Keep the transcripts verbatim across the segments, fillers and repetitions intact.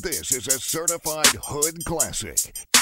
This is a certified hood classic.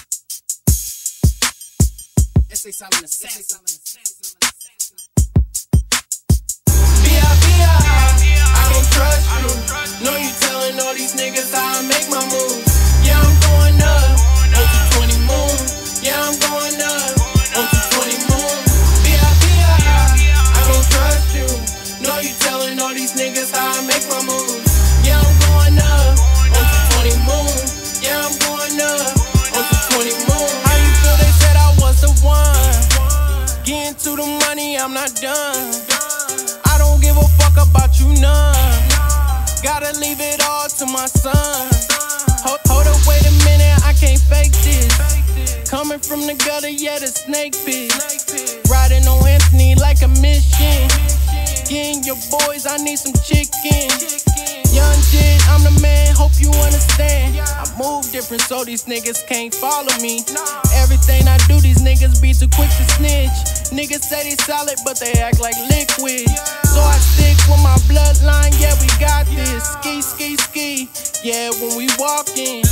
B I B I, I can't trust you. Know you telling all these niggas how I make my moves. Yeah, I'm going up on two twenty moon. Yeah, I'm going up on two twenty moon. B I B I, I can't trust you. Know you telling all these niggas how I make my moves. Yeah, I'm going up on two twenty moon. Yeah, I'm going up on two twenty moon. How you feel? They said I was the one. Getting to the money, I'm not done. I don't give a fuck about you none. Gotta leave it all to my son. Hold, hold up, wait a minute, I can't fake this. Coming from the gutter, yeah, the snake pit. Riding on Anthony like a mission. Getting your boys, I need some chicken. Young Jit, I'm the man, hope you understand. I move different so these niggas can't follow me. Everything I do, these niggas be too quick to snitch. Niggas say they solid, but they act like liquid. So I stick with my bloodline, yeah, we got this. Ski, ski, ski, yeah, when we walkin'.